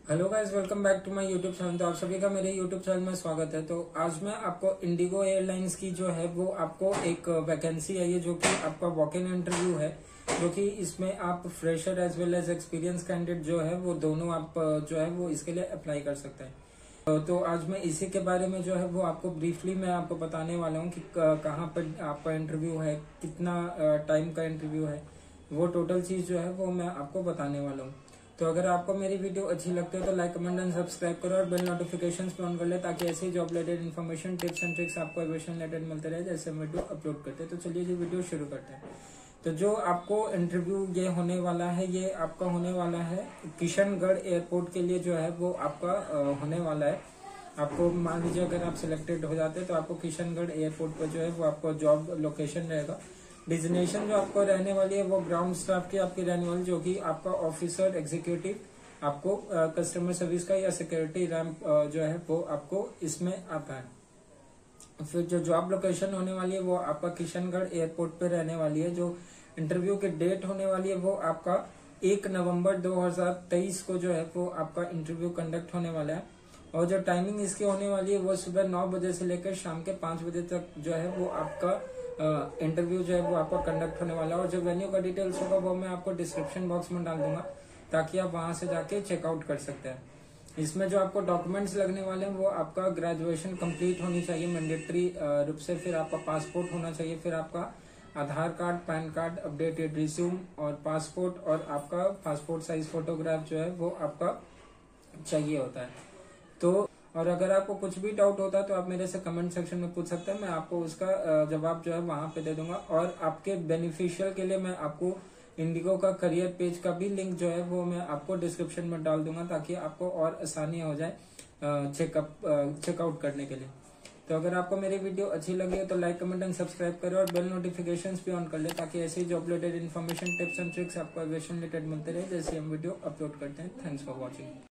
Hello guys, welcome back to my YouTube channel. तो आप सभी का मेरे यूट्यूब चैनल में स्वागत है। तो आज मैं आपको इंडिगो एयरलाइंस की जो है वो आपको एक वैकेंसी आई है जो कि आपका वॉक इन इंटरव्यू है, जो कि इसमें आप fresher as well as experience candidate जो है वो दोनों आप जो है वो इसके लिए अप्लाई कर सकते हैं। तो आज मैं इसी के बारे में जो है वो आपको ब्रीफली मैं आपको बताने वाला हूँ कि कहाँ पर आपका इंटरव्यू है, कितना टाइम का इंटरव्यू है, वो टोटल चीज जो है वो मैं आपको बताने वाला हूँ। तो अगर आपको मेरी वीडियो अच्छी लगती है तो लाइक, कमेंट एंड सब्सक्राइब करो और बेल नोटिफिकेशंस पे ऑन कर ले, ताकि ऐसे ही job related information, tips and tricks आपको एविएशन रिलेटेड मिलते रहे जैसे हम वीडियो अपलोड करते हैं। तो चलिए जी वीडियो शुरू करते हैं। तो जो आपको इंटरव्यू ये होने वाला है, ये आपका होने वाला है किशनगढ़ एयरपोर्ट के लिए जो है वो आपका होने वाला है। आपको मान लीजिए अगर आप सिलेक्टेड हो जाते हैं तो आपको किशनगढ़ एयरपोर्ट पर जो है वो आपको जॉब लोकेशन रहेगा। डिजिग्नेशन जो आपको रहने वाली है वो ग्राउंड स्टाफ की आपकी रहने वाली, जो कि आपका ऑफिसर एग्जीक्यूटिव आपको कस्टमर सर्विस का या सिक्योरिटी रैंप जो है वो आपको इसमें आता है। फिर जो जॉब लोकेशन होने वाली है वो आपका किशनगढ़ एयरपोर्ट पे रहने वाली है। जो इंटरव्यू की डेट होने वाली है वो आपका 1 नवंबर 2023 को जो है वो आपका इंटरव्यू कंडक्ट होने वाला है। और जो टाइमिंग इसकी होने वाली है वो सुबह 9 बजे से लेकर शाम के 5 बजे तक जो है वो आपका इंटरव्यू जो है वो आपका कंडक्ट होने वाला है। और जो वेन्यू का डिटेल्स होगा वो मैं आपको डिस्क्रिप्शन बॉक्स में डाल दूंगा, ताकि आप वहां से जाके चेकआउट कर सकते हैं। इसमें जो आपको डॉक्यूमेंट्स लगने वाले हैं वो आपका ग्रेजुएशन कंप्लीट होनी चाहिए मैंडेटरी रूप से, फिर आपका पासपोर्ट होना चाहिए, फिर आपका Aadhaar card, PAN card, updated resume और पासपोर्ट, और आपका पासपोर्ट साइज फोटोग्राफ जो है वो आपका चाहिए होता है। तो और अगर आपको कुछ भी डाउट होता है तो आप मेरे से कमेंट सेक्शन में पूछ सकते हैं, मैं आपको उसका जवाब जो है वहां पे दे दूंगा। और आपके बेनिफिशियल के लिए मैं आपको इंडिगो का करियर पेज का भी लिंक जो है वो मैं आपको डिस्क्रिप्शन में डाल दूंगा, ताकि आपको और आसानी हो जाए चेकआउट करने के लिए। तो अगर आपको मेरी वीडियो अच्छी लगी है तो लाइक, कमेंट एंड सब्सक्राइब करो और बेल नोटिफिकेशंस भी ऑन कर ले, ताकि ऐसे ही job related information, tips and tricks आपको एविएशन रिलेटेड मिलते रहे जैसे हम वीडियो अपलोड करते हैं। Thanks for watching.